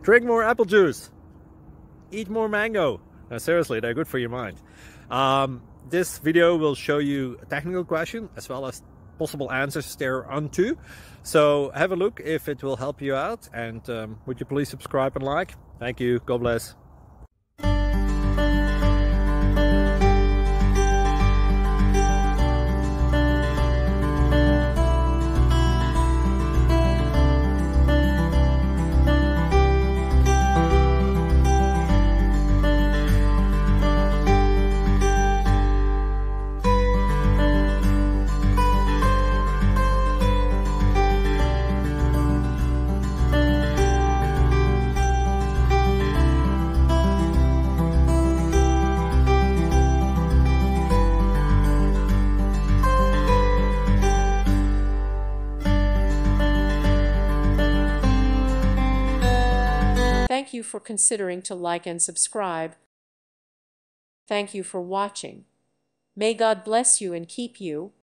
Drink more apple juice. Eat more mango. No, seriously, they're good for your mind. This video will show you a technical question as well as possible answers thereunto. So have a look if it will help you out, and would you please subscribe and like? Thank you. God bless. Thank you for considering to like and subscribe. Thank you for watching. May God bless you and keep you.